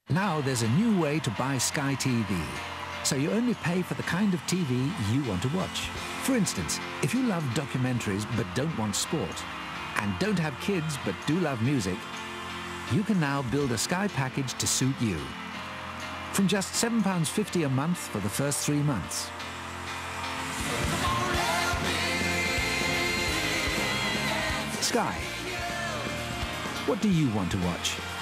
Now there's a new way to buy Sky TV. So you only pay for the kind of TV you want to watch. For instance, if you love documentaries but don't want sport, and don't have kids but do love music, you can now build a Sky package to suit you. From just £7.50 a month for the first 3 months. Sky. What do you want to watch?